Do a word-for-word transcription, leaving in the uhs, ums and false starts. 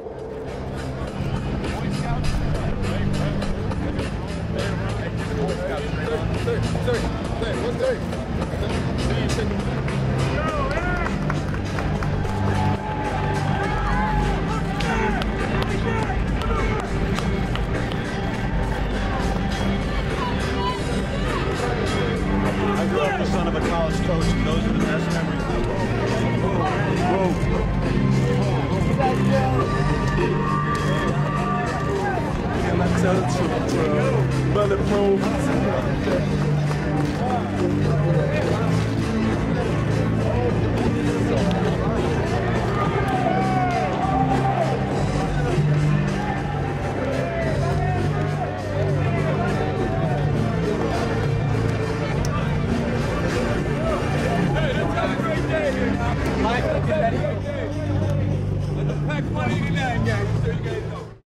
I grew up the son of a college coach, and those are the best memories. Whoa. Can I tell the truth, bro? Bulletproof. Mike, get ready. Let the pack money in that game, so you guys know.